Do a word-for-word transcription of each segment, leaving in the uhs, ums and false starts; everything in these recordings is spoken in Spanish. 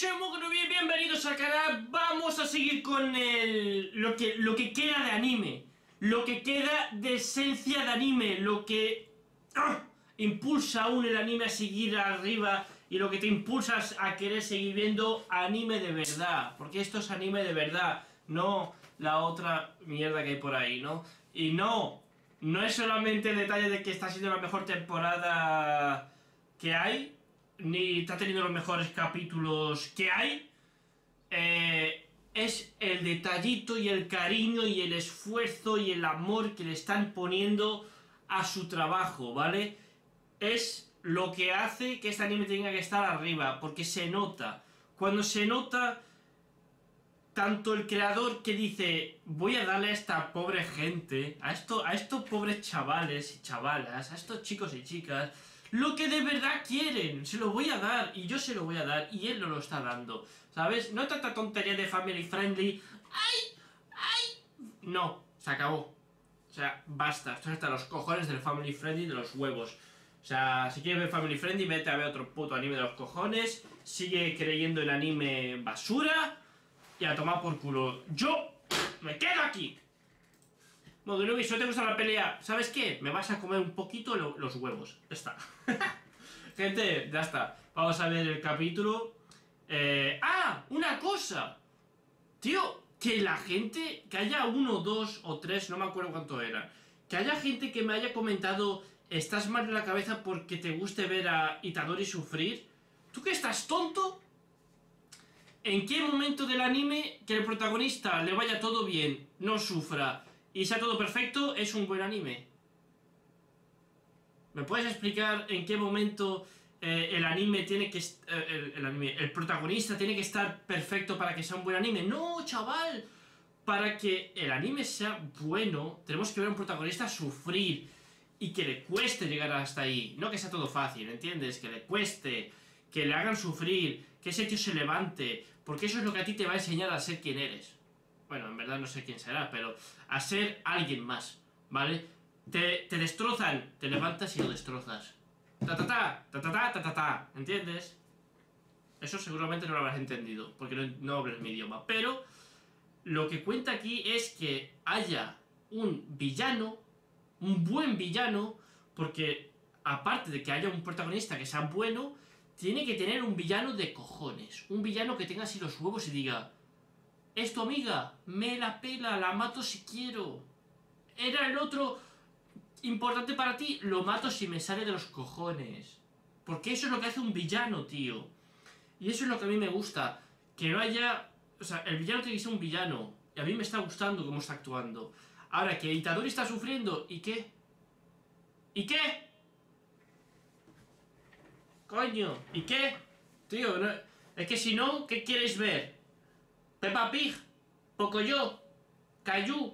soy Mugrobi, bienvenidos al canal. Vamos a seguir con el, lo, que, lo que queda de anime, lo que queda de esencia de anime, lo que ¡ah! impulsa aún el anime a seguir arriba y lo que te impulsa a querer seguir viendo anime de verdad, porque esto es anime de verdad, no la otra mierda que hay por ahí, ¿no? Y no, no es solamente el detalle de que está siendo la mejor temporada que hay, ni está teniendo los mejores capítulos que hay, eh, es el detallito y el cariño y el esfuerzo y el amor que le están poniendo a su trabajo, ¿vale? Es lo que hace que este anime tenga que estar arriba, porque se nota. Cuando se nota, tanto el creador que dice, voy a darle a esta pobre gente, a, esto, a estos pobres chavales y chavalas, a estos chicos y chicas, lo que de verdad quieren, se lo voy a dar, y yo se lo voy a dar, y él no lo está dando, ¿sabes? No tanta tontería de family friendly, ¡ay! ¡ay! No, se acabó. O sea, basta, esto es hasta los cojones del family friendly de los huevos. O sea, si quieres ver family friendly, vete a ver otro puto anime de los cojones, sigue creyendo en anime basura, y a tomar por culo. Yo me quedo aquí. Modunobi, si no te gusta la pelea, ¿sabes qué? Me vas a comer un poquito lo, los huevos. Ya está. Gente, ya está. Vamos a ver el capítulo. Eh, ¡Ah! ¡Una cosa! Tío, que la gente, que haya uno, dos o tres, no me acuerdo cuánto era, que haya gente que me haya comentado, estás mal de la cabeza porque te guste ver a Itadori sufrir. ¿Tú que estás tonto? ¿En qué momento del anime que el protagonista le vaya todo bien, no sufra y sea todo perfecto, es un buen anime? ¿Me puedes explicar en qué momento eh, el anime tiene que... Eh, el, el anime, el protagonista tiene que estar perfecto para que sea un buen anime? ¡No, chaval! Para que el anime sea bueno, tenemos que ver a un protagonista sufrir y que le cueste llegar hasta ahí. No que sea todo fácil, ¿entiendes? Que le cueste, que le hagan sufrir, que ese tío se levante, porque eso es lo que a ti te va a enseñar a ser quien eres. Bueno, en verdad no sé quién será, pero a ser alguien más, ¿vale? Te, te destrozan, te levantas y lo destrozas. Ta ta ta, ta ta ta ta ta ta, ¿entiendes? Eso seguramente no lo habrás entendido, porque no, no hablas mi idioma. Pero lo que cuenta aquí es que haya un villano, un buen villano, porque aparte de que haya un protagonista que sea bueno, tiene que tener un villano de cojones. Un villano que tenga así los huevos y diga, es tu amiga, me la pela, la mato si quiero. Era el otro importante para ti, lo mato si me sale de los cojones. Porque eso es lo que hace un villano, tío. Y eso es lo que a mí me gusta. Que no haya... O sea, el villano tiene que ser un villano. Y a mí me está gustando cómo está actuando. Ahora, que Itadori está sufriendo, ¿y qué? ¿Y qué? Coño, ¿y qué? Tío, no... es que si no, ¿qué quieres ver? Peppa Pig, Pocoyo, Caillou.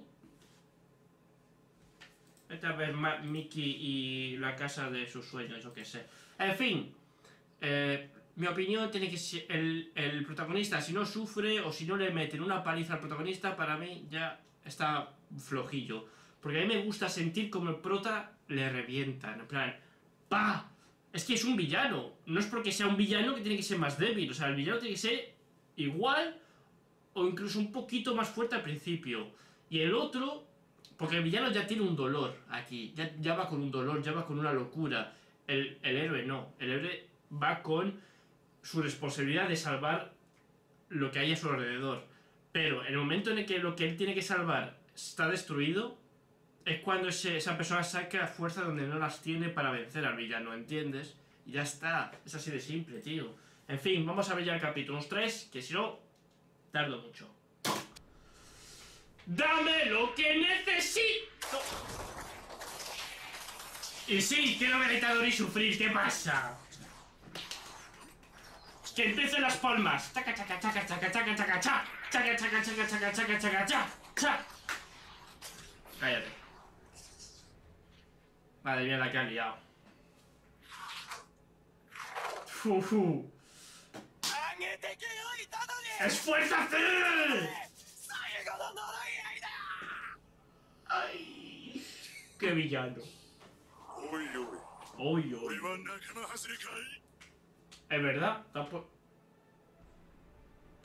Vete a ver Ma Mickey y la casa de sus sueños, yo qué sé. En fin, eh, mi opinión tiene que ser el, el protagonista, si no sufre o si no le meten una paliza al protagonista, para mí ya está flojillo. Porque a mí me gusta sentir como el prota le revientan, en plan, ¡pa! Es que es un villano, no es porque sea un villano que tiene que ser más débil, o sea, el villano tiene que ser igual o incluso un poquito más fuerte al principio. Y el otro, porque el villano ya tiene un dolor aquí, ya, ya va con un dolor, ya va con una locura. El, el héroe no, el héroe va con su responsabilidad de salvar lo que hay a su alrededor. Pero en el momento en el que lo que él tiene que salvar está destruido, es cuando ese, esa persona saca fuerza donde no las tiene para vencer al villano, ¿entiendes? Y ya está, es así de simple, tío. En fin, vamos a ver ya el capítulo tres, que si no, tardo mucho. ¡Dame lo que necesito! Y sí, quiero ver a Itadori sufrir, ¿qué pasa? ¡Que empiecen las palmas! ¡Chaca, chaca, chaca, chaca, chaca, chaca, cha! ¡Chaca, chaca, chaca, chaca, chaca, chaca, cha! ¡Cha! Cállate. Madre mía la que ha liado. ¡Fufu! ¡Esfuérzate! ¡Ay! ¡Qué villano! ¡Uy, uy! Es verdad, tampoco...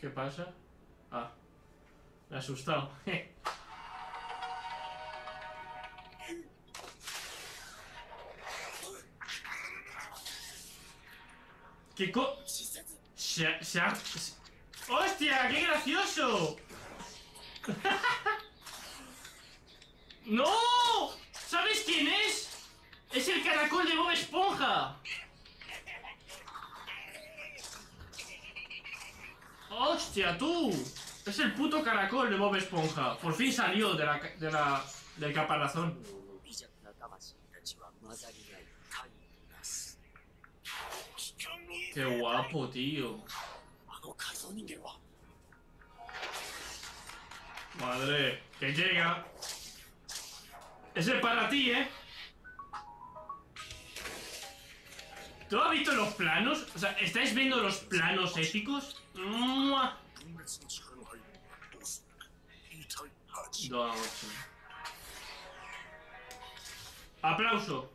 ¿Qué pasa? Ah, me ha asustado. ¿Qué co... Se ha... Se ha... ¡Hostia! ¡Qué gracioso! ¡No! ¿Sabes quién es? Es el caracol de Bob Esponja. ¡Hostia, tú! Es el puto caracol de Bob Esponja. Por fin salió de la... De la del caparazón. Qué guapo, tío. Madre, que llega. Ese es para ti, ¿eh? ¿Tú has visto los planos? O sea, ¿estáis viendo los planos épicos? ¡Mua! Dos. Aplauso.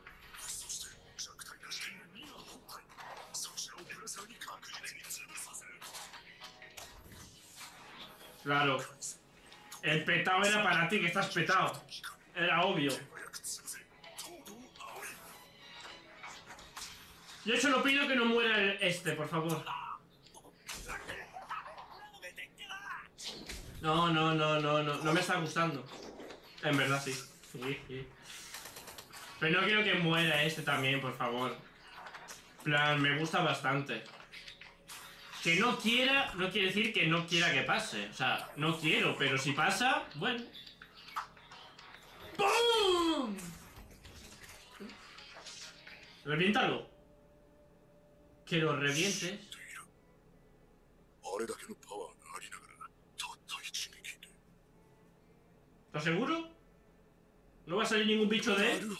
Claro. El petado era para ti, que estás petado. Era obvio. Yo solo pido que no muera el este, por favor. No, no, no, no, no. No me está gustando. En verdad sí. Sí, sí. Pero no quiero que muera este también, por favor. Plan, me gusta bastante. Que no quiera, no quiere decir que no quiera que pase. O sea, no quiero, pero si pasa, bueno. ¡Pum! Reviéntalo. Que lo revientes. ¿Estás seguro? ¿No va a salir ningún bicho de él?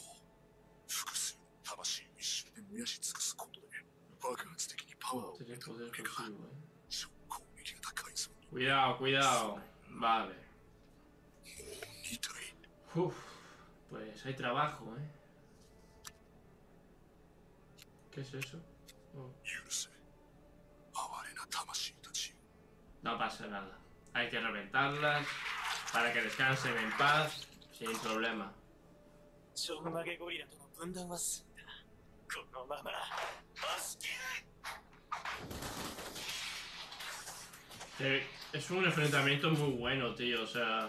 Cuidado, cuidado. Vale. Uf, pues hay trabajo, ¿eh? ¿Qué es eso? Oh. No pasa nada. Hay que reventarlas para que descansen en paz, sin problema. Eh, es un enfrentamiento muy bueno, tío, o sea...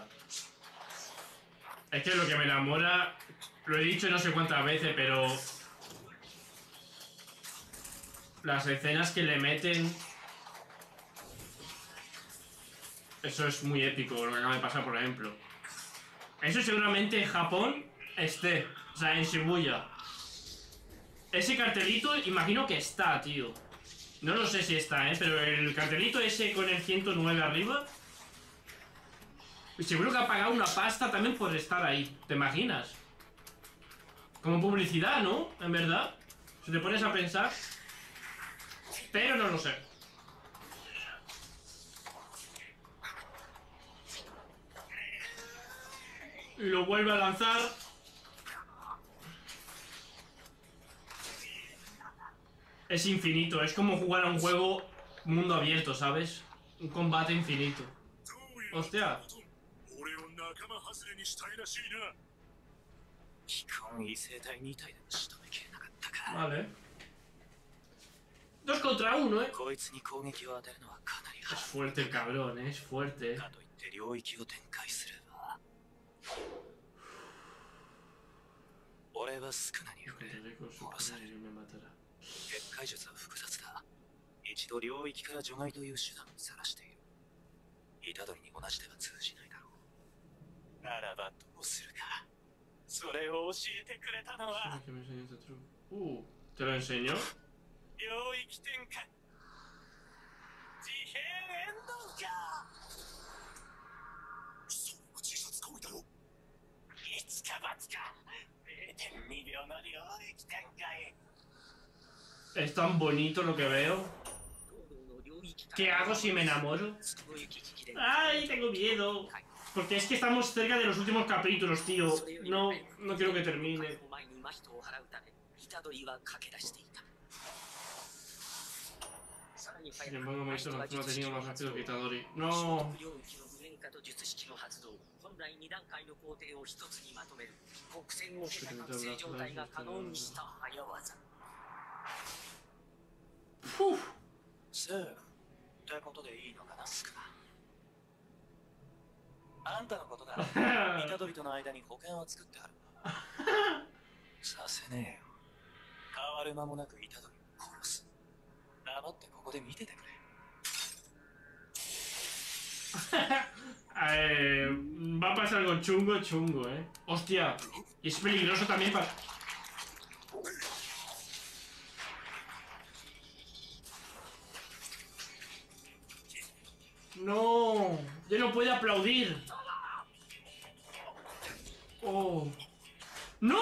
Es que lo que me enamora... Lo he dicho no sé cuántas veces, pero... Las escenas que le meten... Eso es muy épico, lo que acaba de pasar, por ejemplo. Eso seguramente en Japón esté. O sea, en Shibuya. Ese cartelito, imagino que está, tío. No lo sé si está, ¿eh? Pero el cartelito ese con el ciento nueve arriba... Seguro que ha pagado una pasta también por estar ahí. ¿Te imaginas? Como publicidad, ¿no? En verdad. Si te pones a pensar. Pero no lo sé. Y lo vuelve a lanzar. Es infinito. Es como jugar a un juego mundo abierto, ¿sabes? Un combate infinito. Hostia. Vale. Dos contra uno, ¿eh? Es fuerte el cabrón, ¿eh? Es fuerte. Me matará. Uh, ¿te lo enseñó? Es tan bonito lo que veo. ¿Qué hago si me enamoro? ¡Ay, tengo miedo! Porque es que estamos cerca de los últimos capítulos, tío. No, no quiero que termine. Sin embargo, me hizo la tenido más rápido que Itadori. ¡No! ¡Uf! ということでいいのかな、スクナ。あんたのことだ。虎杖との間に保険を作ってある。させねえよ。変わる間もなく虎杖を殺す。黙ってここで見ててくれ。 eh, va a pasar algo chungo, chungo, eh. Hostia, y es peligroso también para... No, ya no puede aplaudir. Oh. ¡No!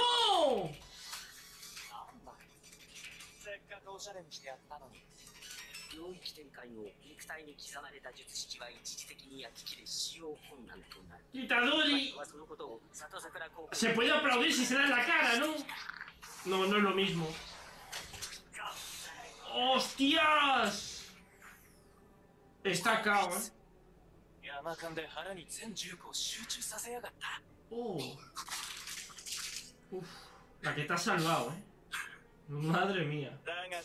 せっかくおしゃれにしてやったのに。領域展開後、肉体に刻まれた術式は一時的に焼き切れ使用困難となる。 Itadori. Se puede aplaudir si se da en la cara, ¿no? No, no es lo mismo. ¡Hostias! Está cao, ¿eh? Oh. Uf, la que te ha salvado, ¿eh? Madre mía.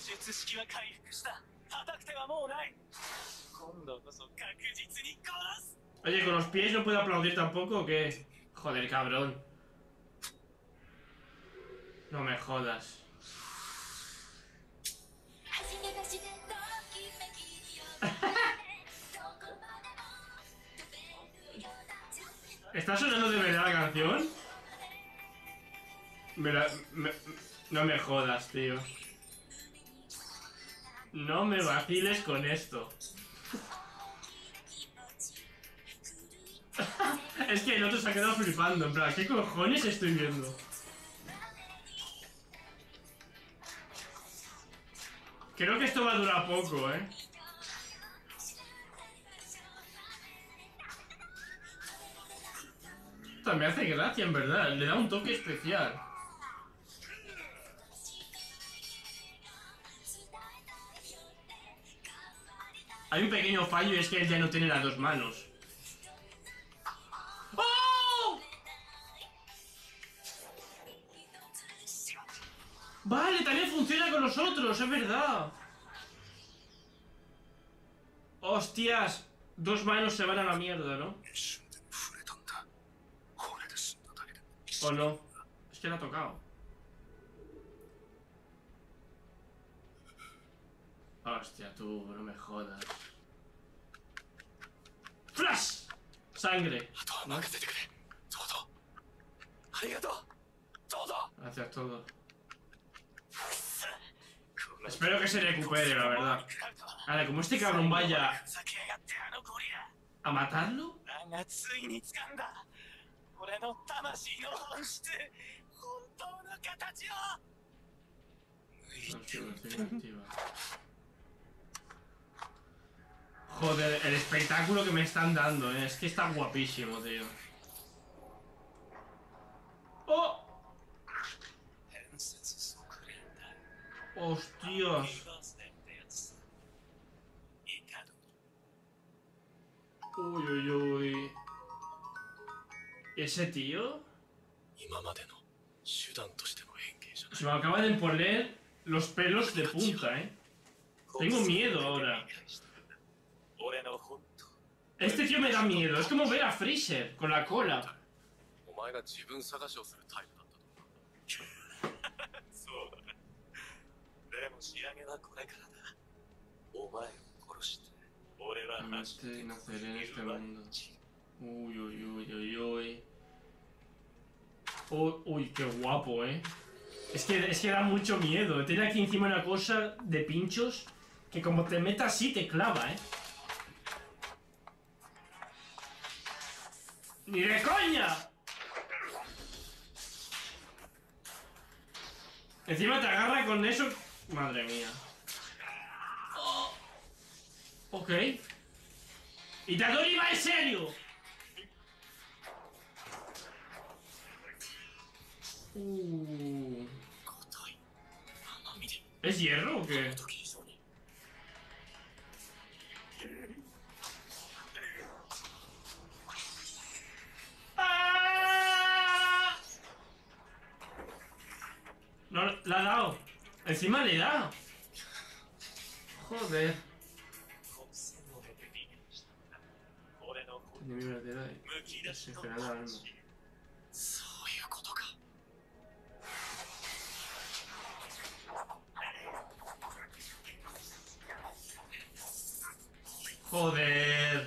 Oye, ¿con los pies no puede aplaudir tampoco o qué? Joder, cabrón. No me jodas. ¿Está sonando de verdad la canción? Me la, me, no me jodas, tío. No me vaciles con esto. Es que el otro se ha quedado flipando. En plan, ¿qué cojones estoy viendo? Creo que esto va a durar poco, ¿eh? Me hace gracia, en verdad. Le da un toque especial. Hay un pequeño fallo y es que él ya no tiene las dos manos. ¡Oh! Vale, también funciona con los otros, es verdad. Hostias. Dos manos se van a la mierda, ¿no? ¿O no? Es que le ha tocado. Hostia, tú, no me jodas. ¡Flash! Sangre. ¿No? Gracias, todo. Espero que se recupere, la verdad. Ahora, como este cabrón vaya a matarlo. Joder, el espectáculo que me están dando, ¿eh? Es que está guapísimo, tío. ¡Oh! ¡Hostias! Uy, uy, uy. ¿Ese tío? Se me acaban de poner los pelos de punta, ¿eh? Tengo miedo ahora. Este tío me da miedo. Es como ver a Freezer con la cola. Este naceré en este mundo. Uy, uy, uy, uy, uy. Oh, uy, qué guapo, ¿eh? Es que, es que da mucho miedo. Tiene aquí encima una cosa de pinchos que como te meta así te clava, ¿eh? ¡Ni de coña! Encima te agarra con eso... Madre mía. Oh. Ok. Itadori va en serio. Uh. ¿Es hierro o qué? Encima le da. Joder. Enemigo verdadero de desenfrenada alma. Joder.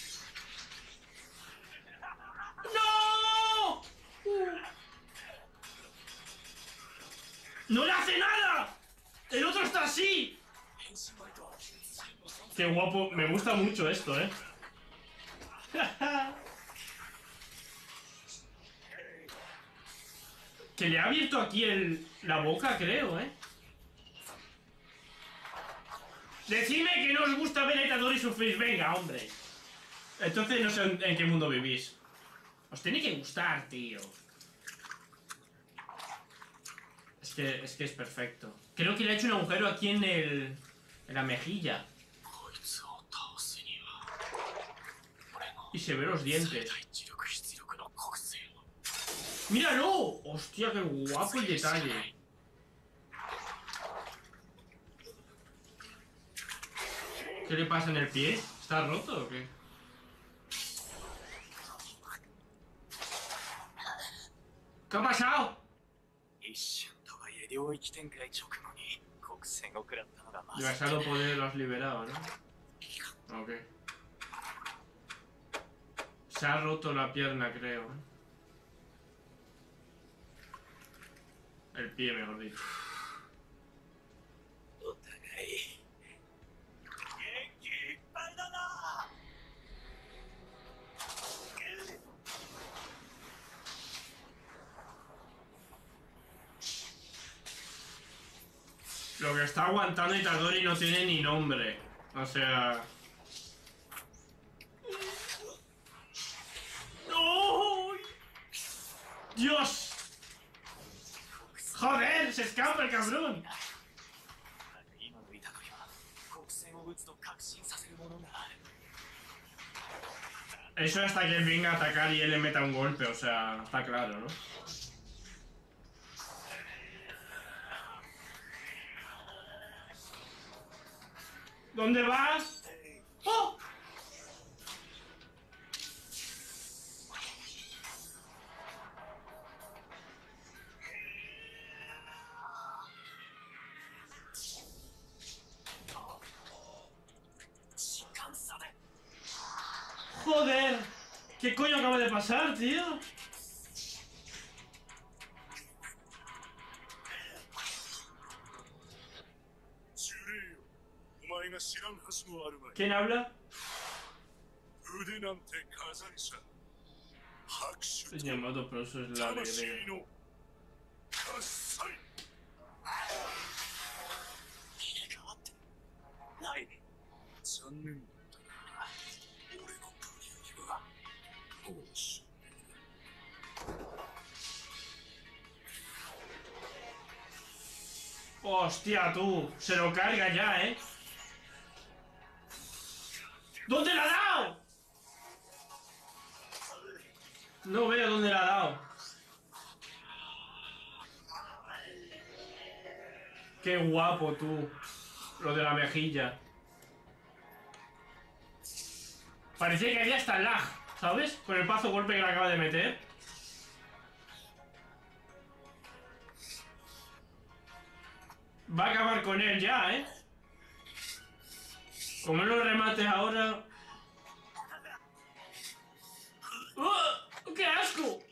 ¡No! ¡No le hace nada! ¡El otro está así! Qué guapo. Me gusta mucho esto, ¿eh? Que le ha abierto aquí el, la boca, creo, ¿eh? Decidme que no os gusta ver a Itadori sufrir. Venga, hombre. Entonces no sé en, en qué mundo vivís. Os tiene que gustar, tío. Es que, es que es perfecto. Creo que le ha hecho un agujero aquí en el... en la mejilla. Y se ve los dientes. ¡Míralo! ¡Hostia, qué guapo el detalle! ¿Qué le pasa en el pie? ¿Está roto o qué? ¿Qué ha pasado? Demasiado poder lo has liberado, ¿no? Ok. Se ha roto la pierna, creo. El pie, mejor dicho. Lo que está aguantando Itadori no tiene ni nombre. O sea... ¡Oh! ¡Dios! ¡Joder! ¡Se escapa el cabrón! Eso hasta que él venga a atacar y él le meta un golpe, o sea, está claro, ¿no? ¿Dónde vas? ¡Oh! ¡Joder! ¿Qué coño acaba de pasar, tío? ¿Quién habla? Es llamado, pero eso es la alegría. Hostia, tú. Se lo carga ya, ¿eh? ¿Dónde la ha dado? No veo dónde la ha dado. Qué guapo, tú. Lo de la mejilla. Parecía que había hasta lag, ¿sabes? Con el paso golpe que le acaba de meter. Va a acabar con él ya, ¿eh? Como no lo remates ahora... ¡Oh! ¡Qué asco!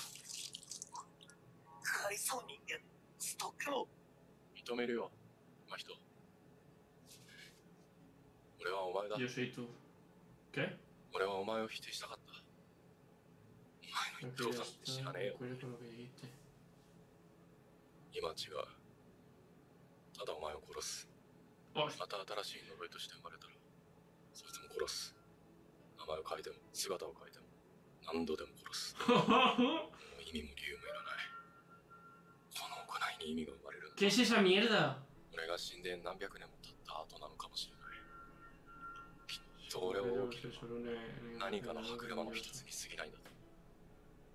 Yo soy tú. ¿Qué? No quería estar con lo que dijiste. ただお前を殺す。 おい。 また新しい呪いとして生まれたら、そいつも殺す。名前を変えても姿を変えても何度でも殺す。もう意味も理由もいらない。この行いに意味が生まれるんだ。 ¿Qué es esa mierda? 俺が死んで何百年も経った後なのかもしれない。きっと俺を起きる何かの歯車の一つに過ぎないんだと。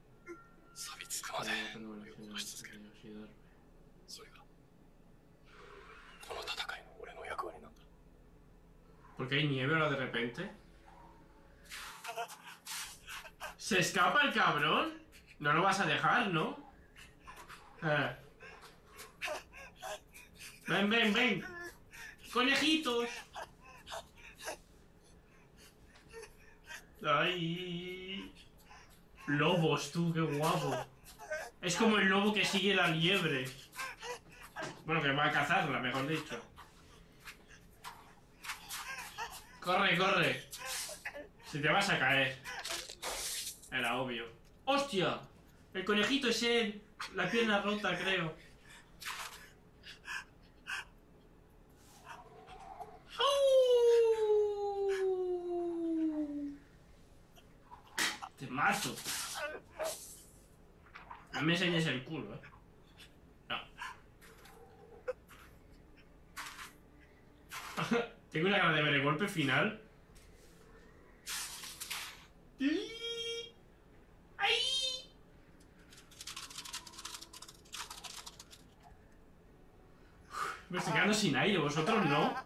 錆びつくまで俺を殺し続ける。それが ¿Por qué hay nieve ahora de repente? ¿Se escapa el cabrón? No lo vas a dejar, ¿no? Eh. Ven, ven, ven. Conejitos. Ay. Lobos, tú, qué guapo. Es como el lobo que sigue la liebre. Bueno, que va a cazarla, mejor dicho. Corre, corre. Si te vas a caer. Era obvio. ¡Hostia! El conejito es él. La pierna rota, creo. Te mato. No me enseñes el culo, eh. No. Tengo una gana de ver el golpe final. ¡Ay! Me estoy quedando sin aire, vosotros no.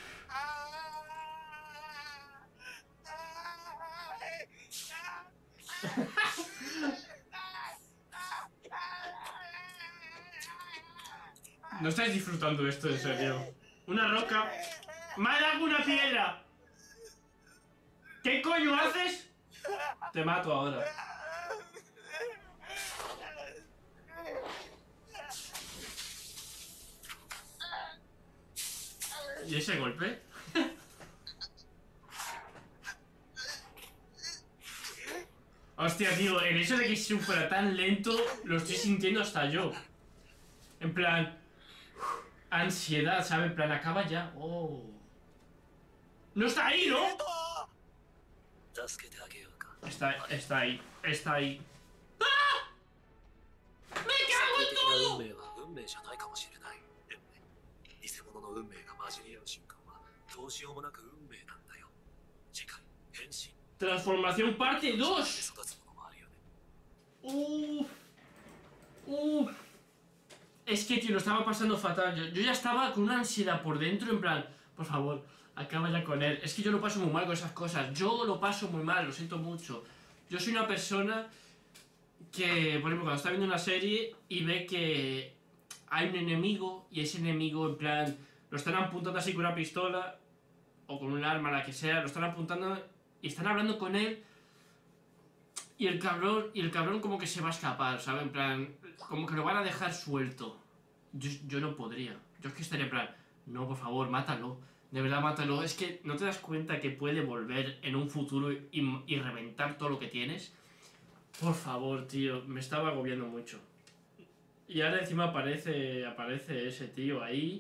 No estáis disfrutando esto, en serio. Una roca. ¡Me ha dado una piedra! ¿Qué coño haces? Te mato ahora. ¿Y ese golpe? Hostia, tío, el hecho de que se fuera tan lento lo estoy sintiendo hasta yo. En plan... Ansiedad, ¿sabes? En plan, acaba ya. Oh. ¡No está ahí, ¿no? Está, está ahí, está ahí. ¡Ah! ¡Me cago en todo! Transformación parte dos. Uff. Uff. Es que, tío, lo estaba pasando fatal. Yo, yo ya estaba con una ansiedad por dentro, en plan, por favor, acaba ya con él. Es que yo lo paso muy mal con esas cosas. Yo lo paso muy mal, lo siento mucho. Yo soy una persona que, por ejemplo, cuando está viendo una serie y ve que hay un enemigo y ese enemigo, en plan, lo están apuntando así con una pistola o con un arma, la que sea, lo están apuntando y están hablando con él y el cabrón, y el cabrón como que se va a escapar, ¿sabes? En plan, como que lo van a dejar suelto. Yo, yo no podría. Yo es que estaría en plan, no, por favor, mátalo. De verdad, mátalo. Es que no te das cuenta que puede volver en un futuro y, y reventar todo lo que tienes. Por favor, tío, me estaba agobiando mucho. Y ahora encima aparece, aparece ese tío ahí.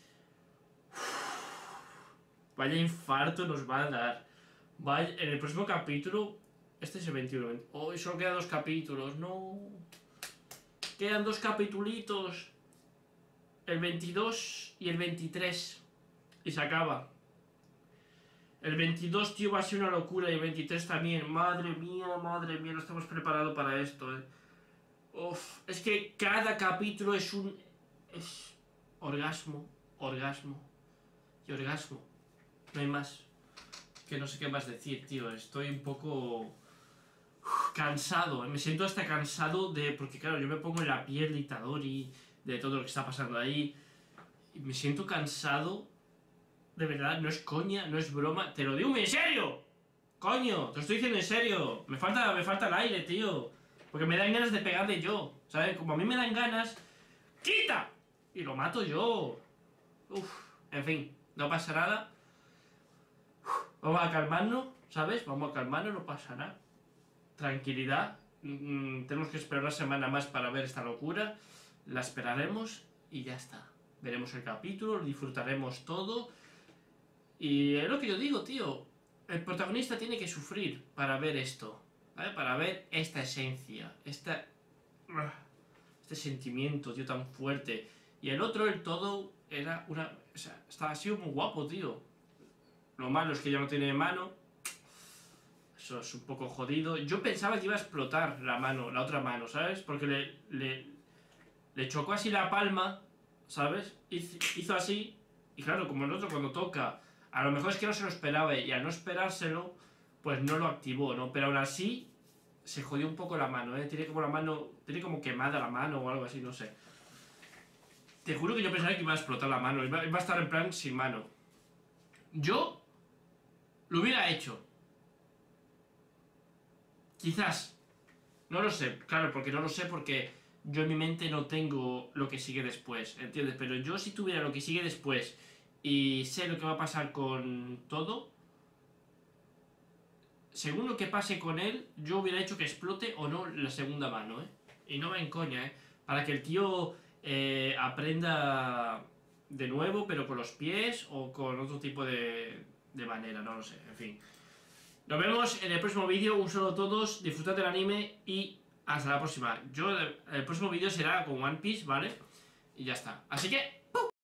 Uf, vaya infarto nos va a dar. Vaya, en el próximo capítulo... Este es el veintiuno. Hoy oh, solo quedan dos capítulos. No. Quedan dos capitulitos. El veintidós y el veintitrés. Y se acaba. El veintidós, tío, va a ser una locura. Y el veintitrés también. Madre mía, madre mía. No estamos preparados para esto, eh. Uf, es que cada capítulo es un... Es... Orgasmo. Orgasmo. Y orgasmo. No hay más. Que no sé qué más decir, tío. Estoy un poco... Uf, cansado. Me siento hasta cansado de... Porque claro, yo me pongo en la piel de Itadori, de todo lo que está pasando ahí. Y me siento cansado. De verdad, no es coña, no es broma. Te lo digo muy en serio. Coño, te lo estoy diciendo en serio. Me falta, me falta el aire, tío. Porque me dan ganas de pegarle yo. ¿Sabes? Como a mí me dan ganas... ¡Quita! Y lo mato yo. Uf, en fin, no pasa nada. Vamos a calmarnos, ¿sabes? Vamos a calmarnos, no pasa nada. Tranquilidad. Mm, tenemos que esperar una semana más para ver esta locura. La esperaremos y ya está. Veremos el capítulo, lo disfrutaremos todo. Y es lo que yo digo, tío. El protagonista tiene que sufrir para ver esto, ¿vale? Para ver esta esencia, esta... este sentimiento, tío, tan fuerte. Y el otro, el todo, era una... O sea, estaba así muy guapo, tío. Lo malo es que ya no tiene mano. Eso es un poco jodido. Yo pensaba que iba a explotar la mano, la otra mano, ¿sabes? Porque le, le, le chocó así la palma, ¿sabes? Hizo, hizo así. Y claro, como el otro cuando toca A lo mejor es que no se lo esperaba y al no esperárselo, pues no lo activó, ¿no? Pero aún así, se jodió un poco la mano, ¿eh? Tiene como la mano, tiene como quemada la mano o algo así, no sé. Te juro que yo pensaba que iba a explotar la mano, iba, iba a estar en plan sin mano. Yo lo hubiera hecho. Quizás. No lo sé, claro, porque no lo sé porque yo en mi mente no tengo lo que sigue después, ¿entiendes? Pero yo si tuviera lo que sigue después y sé lo que va a pasar con todo, según lo que pase con él, yo hubiera hecho que explote o no la segunda mano, ¿eh? Y no va en coña, ¿eh? Para que el tío eh, aprenda de nuevo, pero con los pies o con otro tipo de, de manera, no lo sé, en fin. Nos vemos en el próximo vídeo, un saludo a todos, disfrutad del anime y hasta la próxima. Yo, el próximo vídeo será con One Piece, ¿vale? Y ya está. Así que...